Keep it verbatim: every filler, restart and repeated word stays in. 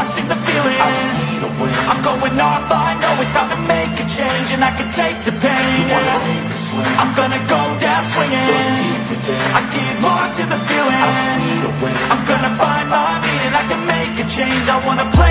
lost in the feeling. I just need a win. I'm going off, I know it's time to make a change, and I can take the pain. You wanna sink or swim? I'm gonna go down swinging. Look deep within. I get lost in the feeling. I just need a win. I'm gonna find my meaning. I can make a change. I wanna play